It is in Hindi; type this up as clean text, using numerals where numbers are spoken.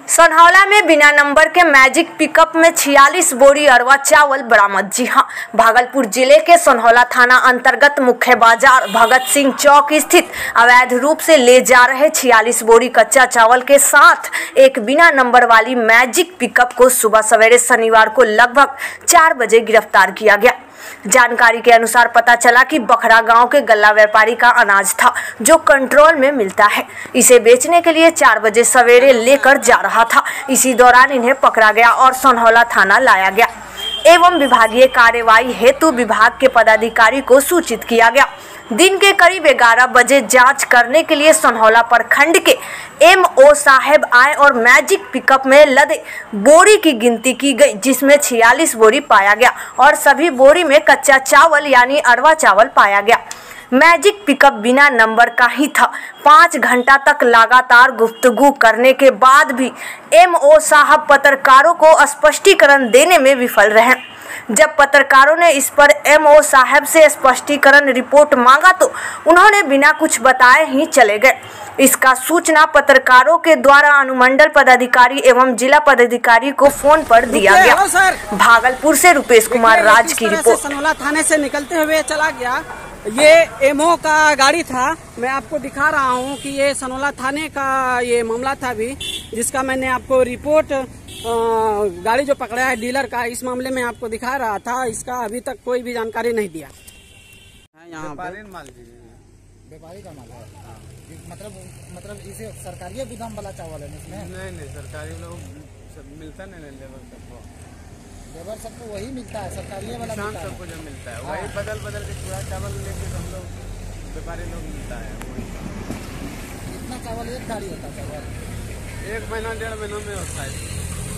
सनहौला में बिना नंबर के मैजिक पिकअप में 46 बोरी अरवा चावल बरामद। जी हां, भागलपुर जिले के सनहौला थाना अंतर्गत मुख्य बाजार भगत सिंह चौक स्थित अवैध रूप से ले जा रहे 46 बोरी कच्चा चावल के साथ एक बिना नंबर वाली मैजिक पिकअप को सुबह सवेरे शनिवार को लगभग 4 बजे गिरफ्तार किया गया। जानकारी के अनुसार पता चला कि बखरा गांव के गल्ला व्यापारी का अनाज था जो कंट्रोल में मिलता है। इसे बेचने के लिए 4 बजे सवेरे लेकर जा रहा था। इसी दौरान इन्हें पकड़ा गया और सनहौला थाना लाया गया एवं विभागीय कार्यवाही हेतु विभाग के पदाधिकारी को सूचित किया गया। दिन के करीब 11 बजे जांच करने के लिए सनहौला प्रखंड के MO साहब आए और मैजिक पिकअप में लदे बोरी की गिनती की गई, जिसमें 46 बोरी पाया गया और सभी बोरी में कच्चा चावल यानी अरवा चावल पाया गया। मैजिक पिकअप बिना नंबर का ही था। 5 घंटा तक लगातार गुफ्तगू करने के बाद भी MO साहब पत्रकारों को स्पष्टीकरण देने में विफल रहे। जब पत्रकारों ने इस पर MO साहब से स्पष्टीकरण रिपोर्ट मांगा तो उन्होंने बिना कुछ बताए ही चले गए। इसका सूचना पत्रकारों के द्वारा अनुमंडल पदाधिकारी एवं जिला पदाधिकारी को फोन पर दिया गया। भागलपुर से रुपेश कुमार राज की रिपोर्ट। सनहौला थाने से निकलते हुए चला गया। ये MO का गाड़ी था। मैं आपको दिखा रहा हूँ कि ये सनहौला थाने का ये मामला था भी, जिसका मैंने आपको रिपोर्ट गाड़ी जो पकड़ा है डीलर का, इस मामले में आपको दिखा रहा था। इसका अभी तक कोई भी जानकारी नहीं दिया। यहाँ व्यापारी का माल है। मतलब इसे सरकारी गोदाम वाला चावल है इसमें? नहीं, सरकारी लोग मिलता नहीं, लेबर सबको वही मिलता है, सरकारी वाला सबको जो मिलता है वही बदल के पूरा चावल लेके हम लोग व्यापारी लोग मिलता है। कितना चावल एक गाड़ी होता है? 1 महीना 1.5 महीना में होता है।